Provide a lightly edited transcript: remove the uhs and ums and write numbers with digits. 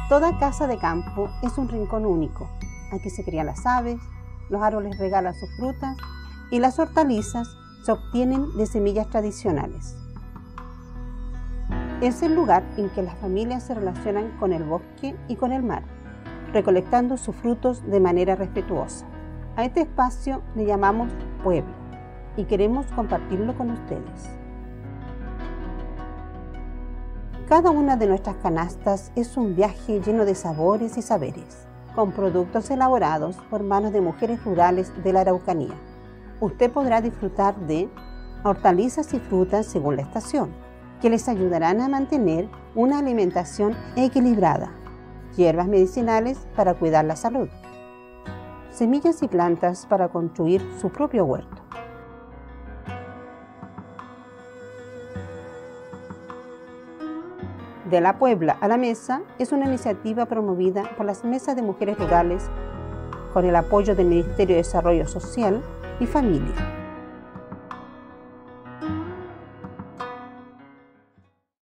Toda casa de campo es un rincón único. Aquí se crían las aves, los árboles regalan sus frutas y las hortalizas se obtienen de semillas tradicionales. Es el lugar en que las familias se relacionan con el bosque y con el mar, recolectando sus frutos de manera respetuosa. A este espacio le llamamos pueblo y queremos compartirlo con ustedes. Cada una de nuestras canastas es un viaje lleno de sabores y saberes, con productos elaborados por manos de mujeres rurales de la Araucanía. Usted podrá disfrutar de hortalizas y frutas según la estación, que les ayudarán a mantener una alimentación equilibrada, hierbas medicinales para cuidar la salud, semillas y plantas para construir su propio huerto. De la Puebla a la Mesa es una iniciativa promovida por las Mesas de Mujeres Rurales con el apoyo del Ministerio de Desarrollo Social y Familia.